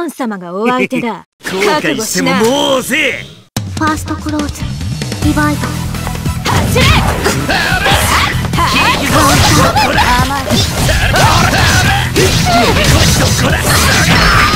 ン様がお相手だ。 後悔してももうぜ。 ファーストクローズリバイド走れ。 甘い。